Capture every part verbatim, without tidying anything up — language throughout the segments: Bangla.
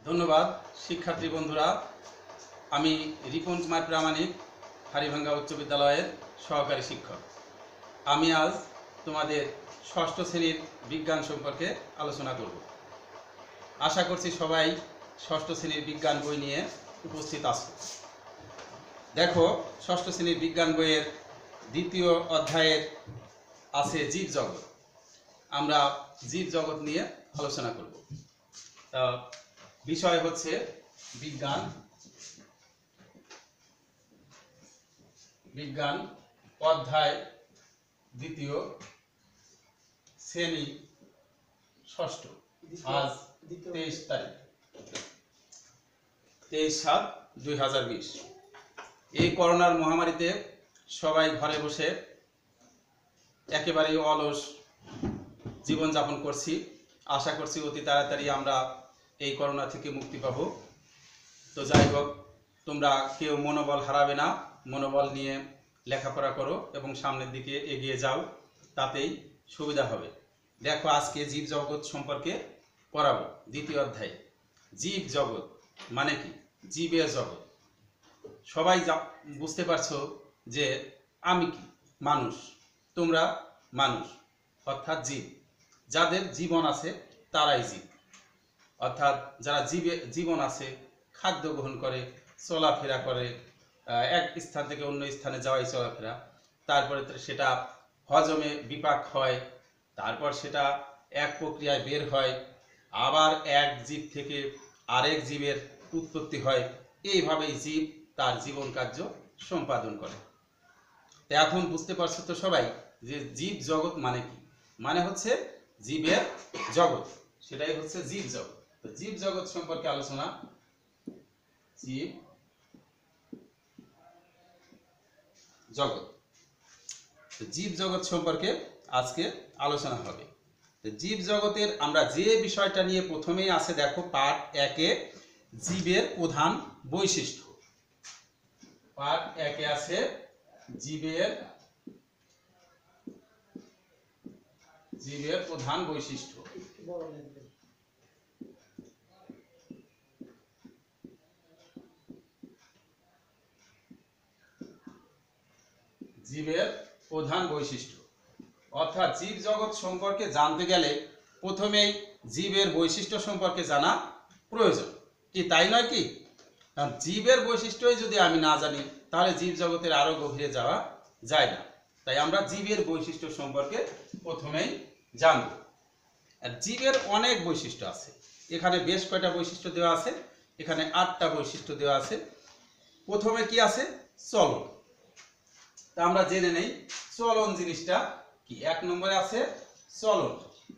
ধন্যবাদ শিক্ষার্থী বন্ধুরা। আমি রিপন কুমার প্রামাণিক, হাড়িভাঙ্গা উচ্চ বিদ্যালয়ের সহকারী শিক্ষক। আমি আজ তোমাদের ষষ্ঠ শ্রেণীর বিজ্ঞান সম্পর্কে আলোচনা করব। আশা করছি সবাই ষষ্ঠ শ্রেণীর বিজ্ঞান বই নিয়ে উপস্থিত আছো। দেখো, ষষ্ঠ শ্রেণীর বিজ্ঞান বইয়ের দ্বিতীয় অধ্যায়ের আছে জীব জগৎ। আমরা জীব জগৎ নিয়ে আলোচনা করব। তা বিষয় হচ্ছে বিজ্ঞান বিজ্ঞান অধ্যায় দ্বিতীয়, শ্রেণী ষষ্ঠ। আজ তেইশ তারিখ তেইশ সাত দুই হাজার বিশ। এই করোনার মহামারীতে সবাই ঘরে বসে একেবারেই অলস জীবনযাপন করছি। আশা করছি অতি তাড়াতাড়ি আমরা এই করোনা থেকে মুক্তি পাব। তো যাই হোক, তোমরা কেউ মনোবল হারাবে না, মনোবল নিয়ে লেখাপড়া করো এবং সামনের দিকে এগিয়ে যাও, তাতেই সুবিধা হবে। দেখো, আজকে জীব জগৎ সম্পর্কে পড়াবো। দ্বিতীয় অধ্যায়ে জীব জগৎ মানে কি? জীবের জগৎ। সবাই বুঝতে পারছো যে আমি কি? মানুষ। তোমরা মানুষ, অর্থাৎ জীব। যাদের জীবন আছে তারাই জীব, অর্থাৎ যারা জীবে জীবন আছে, খাদ্য গ্রহণ করে, চলাফেরা করে, এক স্থান থেকে অন্য স্থানে যাওয়াই চলাফেরা, তারপরে সেটা হজমে বিপাক হয়, তারপর সেটা এক প্রক্রিয়ায় বের হয়, আবার এক জীব থেকে আরেক জীবের উৎপত্তি হয়। এইভাবেই জীব তার জীবন কার্য সম্পাদন করে। তো এখন বুঝতে পারছো তো সবাই যে জীব জগৎ মানে কি? মানে হচ্ছে জীবের জগৎ, সেটাই হচ্ছে জীব জগৎ। তো জীব জগৎ সম্পর্কে আলোচনা। জীব জগৎ জীব জগৎ সম্পর্কে আজকে আলোচনা হবে। জীব জগতের আমরা যে বিষয়টা নিয়ে প্রথমেই আছে, দেখো পাঠ একে জীবের প্রধান বৈশিষ্ট্য। পাঠ একে আছে জীবের জীবের প্রধান বৈশিষ্ট্য। জীবের প্রধান বৈশিষ্ট্য অর্থাৎ জীব জগৎ সম্পর্কে জানতে গেলে প্রথমেই জীবের বৈশিষ্ট্য সম্পর্কে জানা প্রয়োজন, কি তাই নয় কি? কারণ জীবের বৈশিষ্ট্যই যদি আমি না জানি তাহলে জীব জগতের আরো গভীরে যাওয়া যায় না। তাই আমরা জীবের বৈশিষ্ট্য সম্পর্কে প্রথমেই জানব। আর জীবের অনেক বৈশিষ্ট্য আছে, এখানে বেশ কয়টা বৈশিষ্ট্য দেওয়া আছে, এখানে আটটা বৈশিষ্ট্য দেওয়া আছে। প্রথমে কি আছে? চলন। তা আমরা জেনে নেই চলন জিনিসটা কি। এক নম্বরে আছে চলন।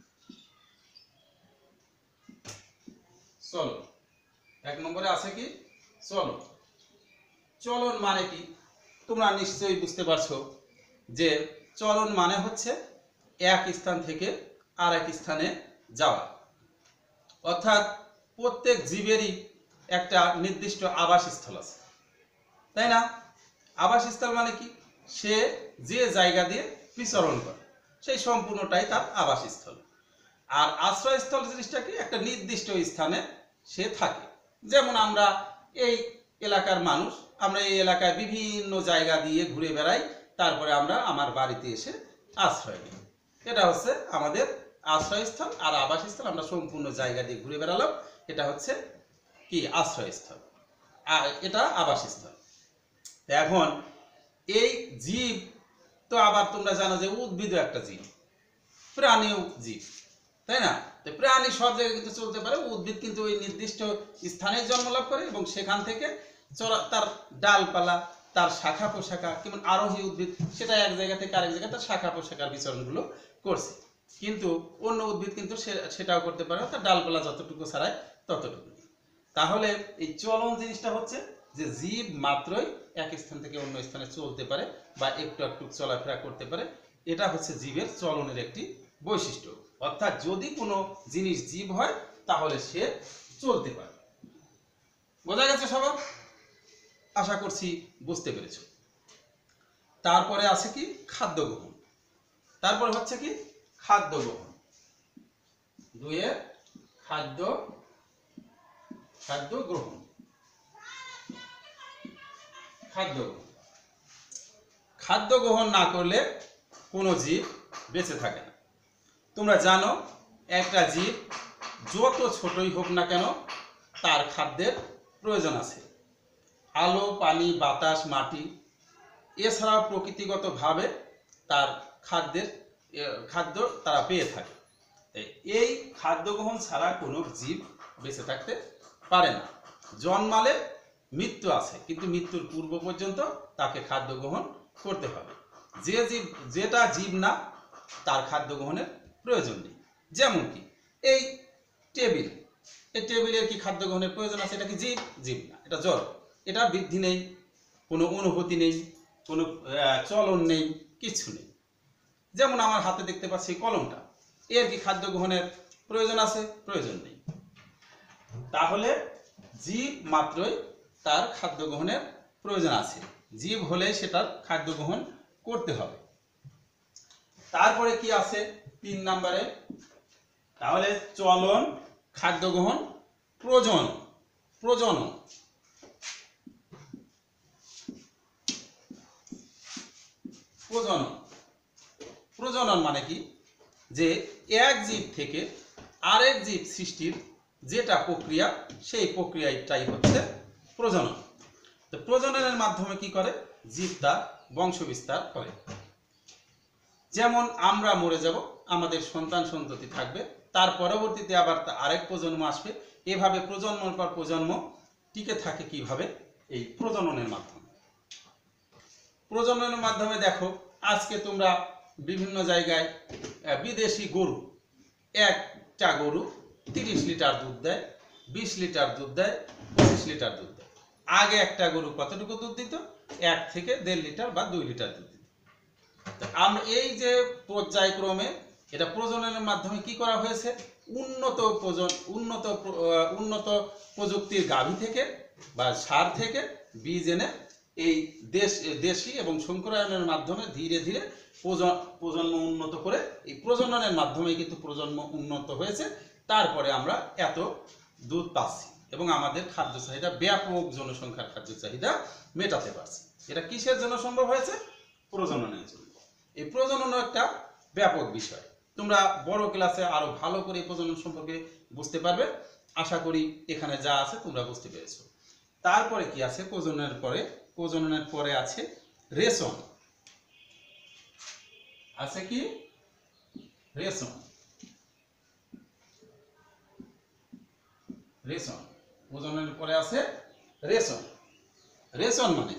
চলন এক নম্বরে আছে কি? চলন। চলন মানে কি তোমরা নিশ্চয়ই বুঝতে পারছো যে চলন মানে হচ্ছে এক স্থান থেকে আর এক স্থানে যাওয়া। অর্থাৎ প্রত্যেক জীবেরই একটা নির্দিষ্ট আবাসস্থল আছে, তাই না? আবাসস্থল মানে কি? সে যে জায়গা দিয়ে বিচরণ করে সেই সম্পূর্ণটাই তার আবাসস্থল। আর আশ্রয়স্থল জিনিসটা কি? একটা নির্দিষ্ট স্থানে সে থাকে। যেমন আমরা এই এলাকার মানুষ, আমরা এই এলাকায় বিভিন্ন জায়গা দিয়ে ঘুরে বেড়াই, তারপরে আমরা আমার বাড়িতে এসে আশ্রয় নিই। এটা হচ্ছে আমাদের আশ্রয়স্থল। আর আবাসস্থল আমরা সম্পূর্ণ জায়গা দিয়ে ঘুরে বেড়ালাম, এটা হচ্ছে কি? আশ্রয়স্থল। আর এটা আবাসস্থল। এখন এই জীব তো আবার তোমরা জানো যে উদ্ভিদও একটা জীব, প্রাণীও জীব, তাই না? তো প্রাণী সব জায়গায় কিন্তু চলতে পারে, উদ্ভিদ কিন্তু ওই নির্দিষ্ট স্থানে জন্ম লাভ করে এবং সেখান থেকে তার ডালপালা, তার শাখা পোশাখা, কেমন আরোহী উদ্ভিদ, সেটা এক জায়গা থেকে আরেক জায়গায় তার শাখা পোশাখার বিচরণগুলো করছে। কিন্তু অন্য উদ্ভিদ কিন্তু সেটাও করতে পারে, তার ডালপালা যতটুকু ছাড়ায় ততটুকু। তাহলে এই চলন জিনিসটা হচ্ছে যে জীব মাত্রই এক স্থান থেকে অন্য স্থানে চলতে পারে বা একটু একটু চলাফেরা করতে পারে। এটা হচ্ছে জীবের চলনের একটি বৈশিষ্ট্য। অর্থাৎ যদি কোনো জিনিস জীব হয় তাহলে সে চলতে পারে। বোঝা গেছে সবার? আশা করছি বুঝতে পেরেছ। তারপরে আছে কি? খাদ্য গ্রহণ। তারপরে হচ্ছে কি? খাদ্য গ্রহণ। দুয়ে খাদ্য খাদ্য গ্রহণ। খাদ্য খাদ্য গ্রহণ না করলে কোনো জীব বেঁচে থাকে না। তোমরা জানো একটা জীব যত ছোটই হোক না কেন তার খাদ্যের প্রয়োজন আছে। আলো, পানি, বাতাস, মাটি এছাড়াও প্রকৃতিগতভাবে তার খাদ্যের খাদ্য তারা পেয়ে থাকে। এই খাদ্য গ্রহণ ছাড়া কোনো জীব বেঁচে থাকতে পারে না। জন্মালে মৃত্যু আছে, কিন্তু মৃত্যুর পূর্ব পর্যন্ত তাকে খাদ্য গ্রহণ করতে হবে। যে জীব যেটা জীব না তার খাদ্য গ্রহণের প্রয়োজন নেই। যেমন কি এই টেবিল, এই টেবিলের কি খাদ্য গ্রহণের প্রয়োজন আছে? এটা কি জীব? জীব না, এটা জড়। এটা বৃদ্ধি নেই, কোনো অনুভূতি নেই, কোনো চলন নেই, কিছু নেই। যেমন আমার হাতে দেখতে পাচ্ছি কলমটা, এর কি খাদ্য গ্রহণের প্রয়োজন আছে? প্রয়োজন নেই। তাহলে জীব মাত্রই তার খাদ্য গ্রহণের প্রয়োজন আছে। জীব হলে সেটার খাদ্য গ্রহণ করতে হবে। তারপরে কি আছে তিন নম্বরে? তাহলে চলন, খাদ্য গ্রহণ, প্রজনন। প্রজনন প্রজনন প্রজনন মানে কি? যে এক জীব থেকে আরেক জীব সৃষ্টির যেটা প্রক্রিয়া, সেই প্রক্রিয়াটাই হচ্ছে প্রজনন। তো প্রজননের মাধ্যমে কি করে? জীব তার বংশ বিস্তার করে। যেমন আমরা মরে যাব, আমাদের সন্তান সন্ততি থাকবে, তার পরবর্তীতে আবার আরেক প্রজন্ম আসবে। এভাবে প্রজন্মের পর প্রজন্ম টিকে থাকে কিভাবে? এই প্রজননের মাধ্যমে। প্রজননের মাধ্যমে দেখো আজকে তোমরা বিভিন্ন জায়গায় বিদেশি গরু, একটা গরু তিরিশ লিটার দুধ দেয়, বিশ লিটার দুধ দেয়, পঁচিশ লিটার দুধ দেয়। আগে একটা গরু কতটুকু দুধ দিত? এক থেকে দেড় লিটার বা দুই লিটার দুধ দিত। আমরা এই যে পর্যায়ক্রমে এটা প্রজননের মাধ্যমে কি করা হয়েছে? উন্নত প্রজন উন্নত উন্নত প্রযুক্তির গাভী থেকে বা সার থেকে বীজ এনে এই দেশ দেশি এবং সংকরায়নের মাধ্যমে ধীরে ধীরে প্রজন্ম উন্নত করে এই প্রজননের মাধ্যমে কিন্তু প্রজন্ম উন্নত হয়েছে। তারপরে আমরা এত দুধ পাচ্ছি এবং আমাদের খাদ্য চাহিদা, ব্যাপক জনসংখ্যার খাদ্য চাহিদা মেটাতে পারছি। এটা কিসের জন্য সম্ভব হয়েছে? প্রজননের জন্য। এই প্রজনন একটা ব্যাপক বিষয়। তোমরা বড় ক্লাসে আরো ভালো করে প্রজনন সম্পর্কে বুঝতে পারবে। আশা করি এখানে যা আছে তোমরা বুঝতে পেরেছো। তারপরে কি আছে? প্রজননের পরে প্রজননের পরে আছে রেশন। আছে কি? রেশন। রেশন প্রজননের পরে আছে রেশন। রেশন মানে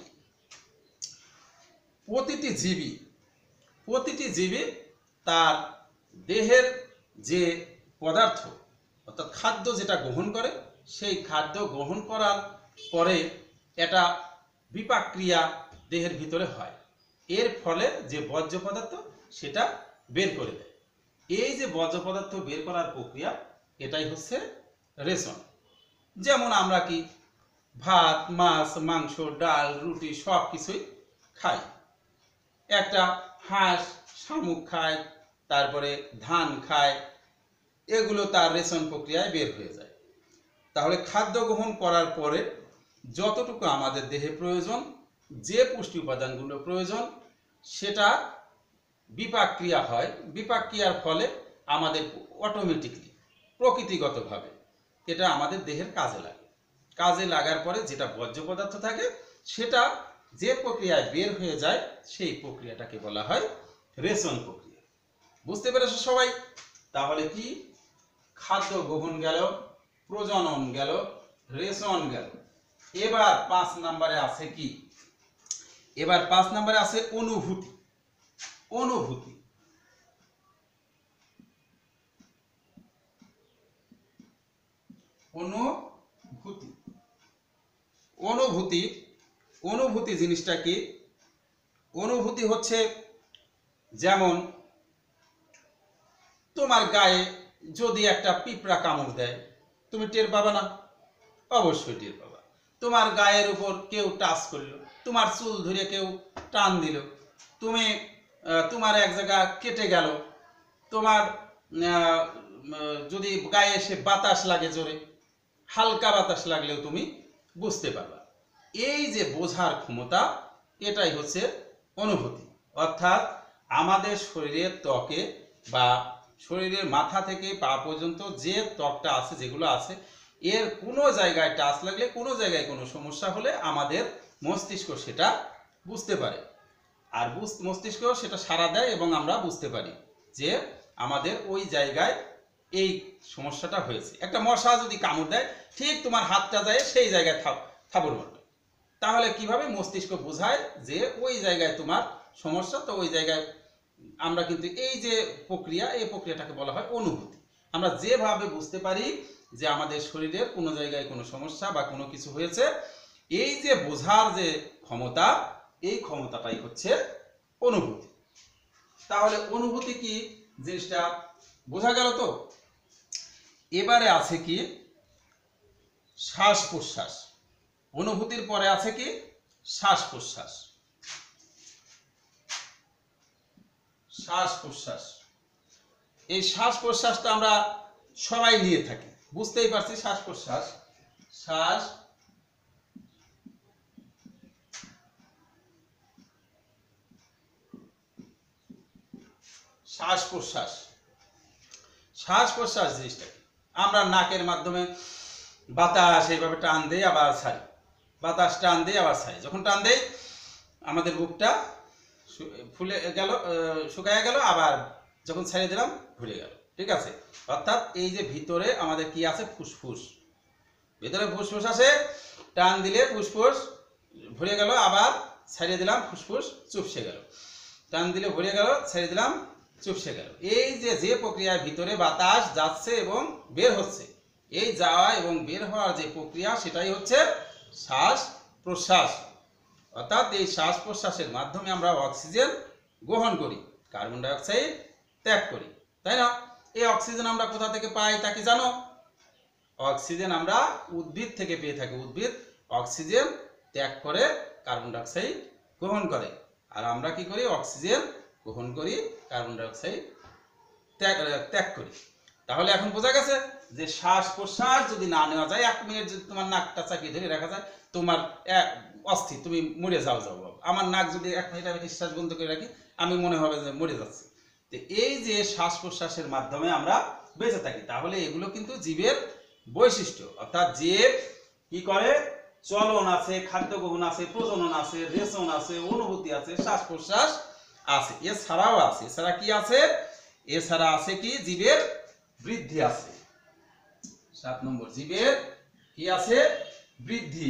প্রতিটি জীবী প্রতিটি জীবী তার দেহের যে পদার্থ অর্থাৎ খাদ্য যেটা গ্রহণ করে, সেই খাদ্য গ্রহণ করার পরে এটা বিপাক ক্রিয়া দেহের ভিতরে হয়। এর ফলে যে বর্জ্য পদার্থ সেটা বের করে দেয়। এই যে বর্জ্য পদার্থ বের করার প্রক্রিয়া, এটাই হচ্ছে রেশন। যেমন আমরা কি ভাত, মাছ, মাংস, ডাল, রুটি সব কিছুই খাই। একটা হাঁস শামুক খায়, তারপরে ধান খায়, এগুলো তার রেশন প্রক্রিয়ায় বের হয়ে যায়। তাহলে খাদ্য গ্রহণ করার পরে যতটুকু আমাদের দেহে প্রয়োজন, যে পুষ্টি উপাদানগুলো প্রয়োজন, সেটা বিপাক ক্রিয়া হয়। বিপাক ক্রিয়ার ফলে আমাদের অটোমেটিকলি প্রকৃতিগতভাবে এটা আমাদের দেহের কাজে লাগে। কাজে লাগার পরে যেটা বর্জ্য পদার্থ থাকে সেটা যে প্রক্রিয়ায় বের হয়ে যায়, সেই প্রক্রিয়াটাকে বলা হয় রেশন প্রক্রিয়া। বুঝতে পেরেছো সবাই? তাহলে কি? খাদ্য গ্রহণ গেল, প্রজনন গেল, রেশন গেল। এবার পাঁচ নম্বরে আছে কি? এবার পাঁচ নম্বরে আছে অনুভূতি। অনুভূতি অনুভূতি অনুভূতি অনুভূতি জিনিসটা কি? অনুভূতি হচ্ছে যেমন তোমার গায়ে যদি একটা পিঁপড়া কামড় দেয়, তুমি টের পাবা না? অবশ্যই টের পাবা। তোমার গায়ের উপর কেউ টাচ করলো, তোমার চুল ধরে কেউ টান দিল, তুমি তোমার এক জায়গা কেটে গেল, তোমার যদি গায়ে এসে বাতাস লাগে জোরে, হালকা বাতাস লাগলেও তুমি বুঝতে পারবা। এই যে বোঝার ক্ষমতা, এটাই হচ্ছে অনুভূতি। অর্থাৎ আমাদের শরীরের ত্বকে বা শরীরের মাথা থেকে পা পর্যন্ত যে ত্বকটা আছে, যেগুলো আছে, এর কোনো জায়গায় টাচ লাগলে, কোনো জায়গায় কোনো সমস্যা হলে আমাদের মস্তিষ্ক সেটা বুঝতে পারে, আর মস্তিষ্ক সেটা সাড়া দেয় এবং আমরা বুঝতে পারি যে আমাদের ওই জায়গায় এই সমস্যাটা হয়েছে। একটা মশা যদি কামড় দেয়, ঠিক তোমার হাতটা যায় সেই জায়গায় থাপড় মারবে, তাহলে কিভাবে মস্তিষ্ক বোঝায় যে ওই জায়গায় তোমার সমস্যা। তো ওই জায়গায় আমরা কিন্তু এই যে প্রক্রিয়া, এই প্রক্রিয়াটাকে বলা হয় অনুভূতি। আমরা যেভাবে বুঝতে পারি যে আমাদের শরীরের কোনো জায়গায় কোনো সমস্যা বা কোনো কিছু হয়েছে, এই যে বোঝার যে ক্ষমতা, এই ক্ষমতাটাই হচ্ছে অনুভূতি। তাহলে অনুভূতি কি জিনিসটা বোঝা গেল। তো এবারে আছে কি শ্বাস প্রশ্বাস। অনুভূতির পরে আছে কি শ্বাস প্রশ্বাস। শ্বাস প্রশ্বাস, এই শ্বাস প্রশ্বাসটা আমরা সবাই নিয়ে থাকি, বুঝতেই পারছি। শ্বাস প্রশ্বাস, শ্বাস শ্বাস প্রশ্বাস শ্বাস প্রশ্বাস জিনিসটা আমরা নাকের মাধ্যমে বাতাস এইভাবে টান দেই আবার ছাড়ি, বাতাস টান দেই আবার ছাড়ি। যখন টান দেই আমাদের বুকটা ফুলে গেল, শুকায় গেল, আবার যখন ছেড়ে দিলাম ভুলে গেল। ঠিক আছে? অর্থাৎ এই যে ভিতরে আমাদের কি আছে, ফুসফুস। ভিতরে ফুসফুস আছে, টান দিলে ফুসফুস ভরে গেল, আবার ছেড়ে দিলাম, ফুসফুস চুপসে গেল। টান দিলে ভরে গেল, ছেড়ে দিলাম, চুপসে গেল। এই যে যে প্রক্রিয়ার ভিতরে বাতাস যাচ্ছে এবং বের হচ্ছে, এই যাওয়া এবং বের হওয়ার যে প্রক্রিয়া, সেটাই হচ্ছে শ্বাস প্রশ্বাস। অর্থাৎ এই শ্বাস প্রশ্বাসের মাধ্যমে আমরা অক্সিজেন গ্রহণ করি, কার্বন ডাই অক্সাইড ত্যাগ করি, তাই না? এই অক্সিজেন আমরা কোথা থেকে পাই তা কি জানো? অক্সিজেন আমরা উদ্ভিদ থেকে পেয়ে থাকি। উদ্ভিদ অক্সিজেন ত্যাগ করে কার্বন ডাই অক্সাইড গ্রহণ করে, আর আমরা কি করি? অক্সিজেন গ্রহণ করি, কার্বন ডাই অক্সাইড ত্যাগ ত্যাগ করি। তাহলে এখন বোঝা গেছে যে শ্বাস প্রশ্বাস যদি না নেওয়া যায়, এক মিনিট যদি তোমার নাকটা চাপিয়ে ধরে রাখা যায়, তোমার অস্থির, তুমি মরে যাও যাও। আমার নাক যদি এক মিনিট আমি নিঃশ্বাস বন্ধ করে রাখি, আমি মনে হবে যে মরে যাচ্ছি। তো এই যে শ্বাস প্রশ্বাসের মাধ্যমে আমরা বেঁচে থাকি, তাহলে এগুলো কিন্তু জীবের বৈশিষ্ট্য। অর্থাৎ জীব কি করে? চলন আছে, খাদ্য গ্রহণ আছে, প্রজনন আছে, রেচন আছে, অনুভূতি আছে, শ্বাস প্রশ্বাস আছে, এছাড়াও আছে। এছাড়া কি আছে? এছাড়া আছে কি? জীবের বৃদ্ধি আছে। সাত নম্বর, জীবের কি আছে? বৃদ্ধি।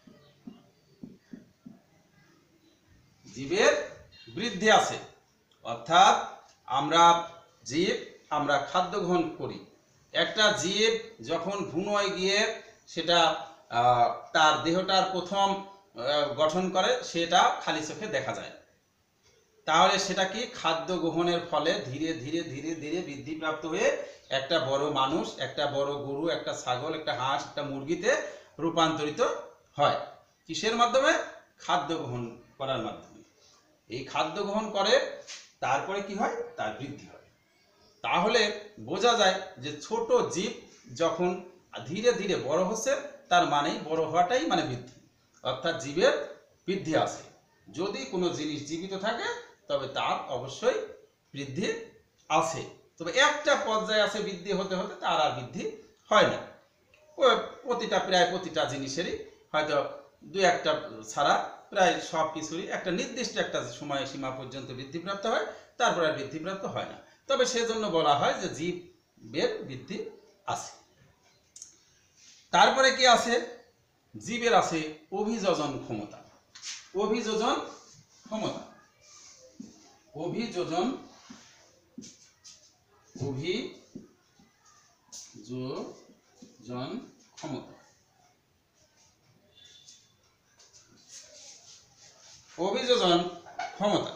জীবের বৃদ্ধি আছে। অর্থাৎ আমরা জীব, আমরা খাদ্য গ্রহণ করি। একটা জীব যখন ভ্রূণে গিয়ে সেটা তার দেহটার প্রথম গঠন করে, সেটা খালি চোখে দেখা যায়। তাহলে সেটা কি? খাদ্য গ্রহণের ফলে ধীরে ধীরে ধীরে ধীরে বৃদ্ধিপ্রাপ্ত হয়ে একটা বড় মানুষ, একটা বড় গরু, একটা ছাগল, একটা হাঁস, একটা মুরগিতে রূপান্তরিত হয়। কিসের মাধ্যমে? খাদ্য গ্রহণ করার মাধ্যমে। এই খাদ্য গ্রহণ করে, তারপরে কি হয়? তার বৃদ্ধি হয়। তাহলে বোঝা যায় যে ছোট জীব যখন ধীরে ধীরে বড় হচ্ছে, তার মানে বড় হওয়াটাই মানে বৃদ্ধি। অর্থাৎ জীবের বৃদ্ধি আছে। যদি কোনো জিনিস জীবিত থাকে, তবে তার অবশ্যই বৃদ্ধি আছে। তবে একটা পর্যায়ে আছে বৃদ্ধি হতে হতে তার আর বৃদ্ধি হয় না। প্রতিটা প্রায় প্রতিটা জিনিসেরই হয়তো দু একটা ছাড়া প্রায় সব কিছুরই একটা নির্দিষ্ট একটা সময় সীমা পর্যন্ত বৃদ্ধিপ্রাপ্ত হয়, তারপরে আর বৃদ্ধিপ্রাপ্ত হয় না। তবে সেজন্য বলা হয় যে জীবের বৃদ্ধি আছে। তারপরে কি আছে? জীবের আছে অভিযোজন ক্ষমতা। অভিযোজন ক্ষমতা, অভিযোজন অভিযোজন ক্ষমতা। অভিযোজন ক্ষমতা,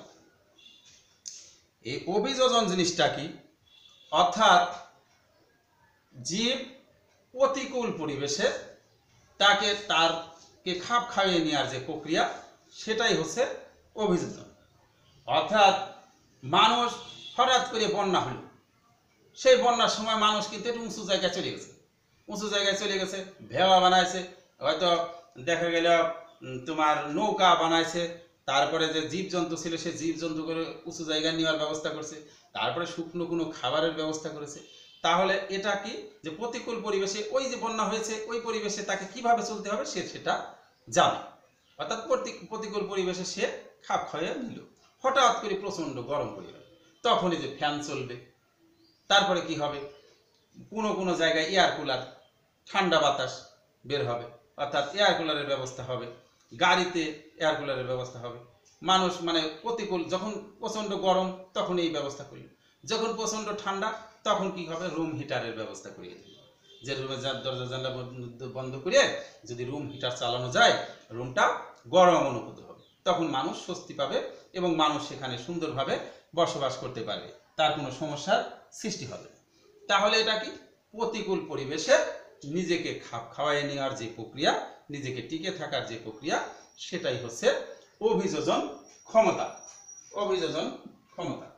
এই অভিযোজন জিনিসটা কি? অর্থাৎ জীব প্রতিকূল পরিবেশে তাকে তারকে খাপ খাইয়ে নেওয়ার যে প্রক্রিয়া, সেটাই হচ্ছে অভিযোজন। অর্থাৎ মানুষ হঠাৎ করে বন্যা হলো, সেই বন্যার সময় মানুষ কিন্তু একটু উঁচু জায়গায় চলে গেছে, উঁচু জায়গায় চলে গেছে, ভেওয়া বানাইছে, হয়তো দেখা গেল তোমার নৌকা বানাইছে, তারপরে যে জীবজন্তু ছিল সে জীবজন্তু করে উঁচু জায়গায় নেওয়ার ব্যবস্থা করছে, তারপরে শুকনো কোনো খাবারের ব্যবস্থা করেছে। তাহলে এটা কি যে প্রতিকূল পরিবেশে ওই যে বন্যা হয়েছে ওই পরিবেশে তাকে কিভাবে চলতে হবে সে সেটা জানে, অর্থাৎ প্রতিকূল পরিবেশে সে খাপ খাইয়ে নিল। হঠাৎ করে প্রচন্ড গরম পড়ে গেল, তখনই যে ফ্যান চলবে, তারপরে কি হবে কোনো কোনো জায়গায় এয়ার কুলার, ঠান্ডা বাতাস বের হবে, অর্থাৎ এয়ার কুলারের ব্যবস্থা হবে, গাড়িতে এয়ার কুলারের ব্যবস্থা হবে। মানুষ মানে প্রতিকূল যখন প্রচন্ড গরম তখন এই ব্যবস্থা করল, যখন প্রচন্ড ঠান্ডা তখন কি হবে রুম হিটারের ব্যবস্থা করিয়ে দিল, যে রুমে দরজা জানলা বন্ধ করে যদি রুম হিটার চালানো যায় রুমটা গরম অনুভূত হবে, তখন মানুষ স্বস্তি পাবে এবং মানুষ সেখানে সুন্দরভাবে বসবাস করতে পারবে, তার কোনো সমস্যার সৃষ্টি হবে। তাহলে এটা কি প্রতিকূল পরিবেশে নিজেকে খাপ খাওয়াইয়ে নেওয়ার যে প্রক্রিয়া, নিজেকে টিকে থাকার যে প্রক্রিয়া, সেটাই হচ্ছে অভিযোজন ক্ষমতা। অভিযোজন ক্ষমতা।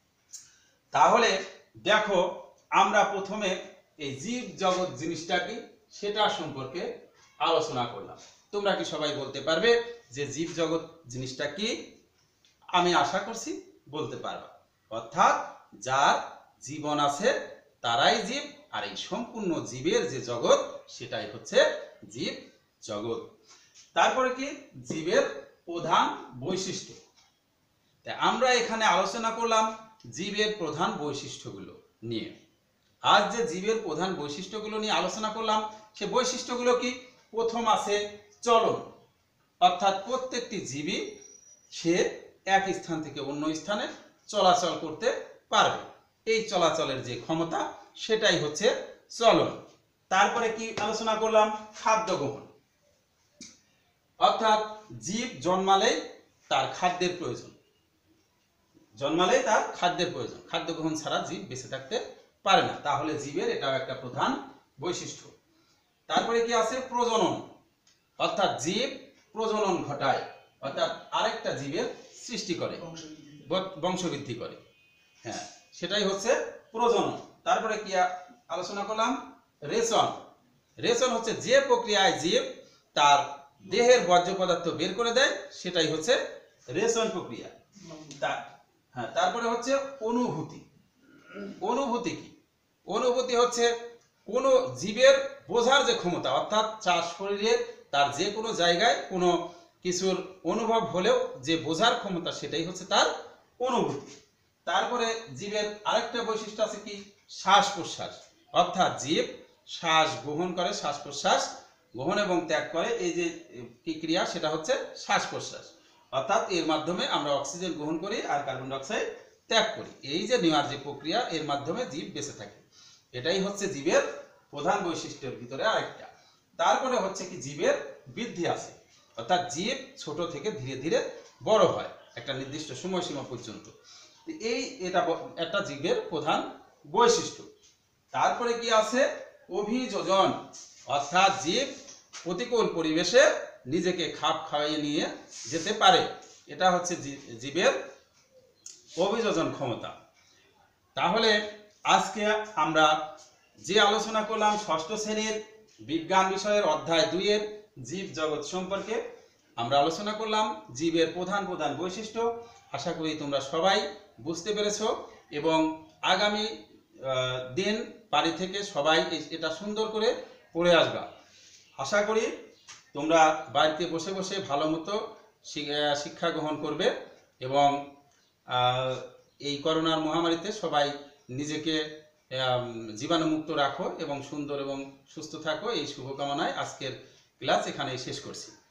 তাহলে দেখো আমরা প্রথমে এই জীব জগৎ জিনিসটা কি সেটা সম্পর্কে আলোচনা করলাম। তোমরা কি সবাই বলতে পারবে যে জীব জগৎ জিনিসটা কি? আমি আশা করছি বলতে পারবা। অর্থাৎ যার জীবন আছে তারাই জীব, আর এই সম্পূর্ণ জীবের যে জগৎ সেটাই হচ্ছে জীব জগৎ। তারপরে কি জীবের প্রধান বৈশিষ্ট্য। আমরা এখানে আলোচনা করলাম জীবের প্রধান বৈশিষ্ট্যগুলো নিয়ে। আজ যে জীবের প্রধান বৈশিষ্ট্যগুলো নিয়ে আলোচনা করলাম সে বৈশিষ্ট্যগুলো কি? প্রথম আছে চলন, অর্থাৎ প্রত্যেকটি জীবই সে এক স্থান থেকে অন্য স্থানে চলাচল করতে পারবে, এই চলাচলের যে ক্ষমতা সেটাই হচ্ছে চলন। তারপরে কি আলোচনা করলাম? খাদ্য গ্রহণ, অর্থাৎ জীব জন্মালেই তার খাদ্যের প্রয়োজন, জন্মালেই তার খাদ্যের প্রয়োজন, খাদ্য গ্রহণ ছাড়া জীব বেঁচে থাকতে পারে না, তাহলে জীবের এটাও একটা প্রধান বৈশিষ্ট্য। তারপরে কি আছে? প্রজনন, অর্থাৎ জীব প্রজনন ঘটায়, অর্থাৎ আরেকটা জীবের সৃষ্টি করে, বংশবৃদ্ধি করে, হ্যাঁ সেটাই হচ্ছে প্রজনন। তারপরে কি আলোচনা করলাম? রেচন। রেচন হচ্ছে যে প্রক্রিয়ায় জীব তার দেহের বর্জ্য পদার্থ বের করে দেয় সেটাই হচ্ছে রেচন প্রক্রিয়া। হ্যাঁ, তারপরে হচ্ছে অনুভূতি। অনুভূতি কি? অনুভূতি হচ্ছে কোনো জীবের বোঝার যে ক্ষমতা, অর্থাৎ তার শরীরে তার যে কোনো জায়গায় কোনো কিছুর অনুভব হলেও যে বোঝার ক্ষমতা সেটাই হচ্ছে তার অনুভূতি। তারপরে জীবের আরেকটা বৈশিষ্ট্য আছে কি? শ্বাস প্রশ্বাস, অর্থাৎ জীব শ্বাস গ্রহণ করে, শ্বাস প্রশ্বাস গ্রহণ এবং ত্যাগ করে, এই যে ক্রিয়া সেটা হচ্ছে শ্বাস প্রশ্বাস, অর্থাৎ এর মাধ্যমে আমরা অক্সিজেন গ্রহণ করি আর কার্বন ডাই অক্সাইড ত্যাগ করি, এই যে নেওয়ার যে প্রক্রিয়া এর মাধ্যমে জীব বেঁচে থাকে, এটাই হচ্ছে জীবের প্রধান বৈশিষ্ট্যের ভিতরে আরেকটা। তারপরে হচ্ছে কি জীবের বৃদ্ধি আছে, অর্থাৎ জীব ছোট থেকে ধীরে ধীরে বড় হয় একটা নির্দিষ্ট সময়সীমা পর্যন্ত, এই এটা একটা জীবের প্রধান বৈশিষ্ট্য। তারপরে কি আছে? অভিযোজন, অর্থাৎ জীব প্রতিকূল পরিবেশে নিজেকে খাপ খাইয়ে নিয়ে যেতে পারে, এটা হচ্ছে জীবের অভিযোজন ক্ষমতা। তাহলে আজকে আমরা যে আলোচনা করলাম ষষ্ঠ শ্রেণীর বিজ্ঞান বিষয়ের অধ্যায় দুই এর জীব জগৎ সম্পর্কে আমরা আলোচনা করলাম জীবের প্রধান প্রধান বৈশিষ্ট্য। আশা করি তোমরা সবাই বুঝতে পেরেছো এবং আগামী দিন বাড়ি থেকে সবাই এটা সুন্দর করে পড়ে আসবা। আশা করি তোমরা বাড়িতে বসে বসে ভালো মতো শিক্ষা গ্রহণ করবে এবং এই করোনার মহামারীতে সবাই নিজেকে জীবাণুমুক্ত রাখো এবং সুন্দর এবং সুস্থ থাকো, এই শুভকামনায় আজকের ক্লাস এখানেই শেষ করছি।